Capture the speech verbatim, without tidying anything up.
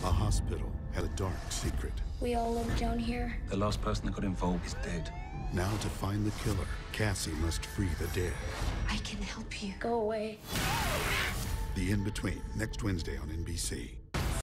A hospital had a dark secret. We all live down here. The last person that got involved is dead. Now to find the killer, Cassie must free the dead. I can help you. Go away. The In-Between, next Wednesday on N B C.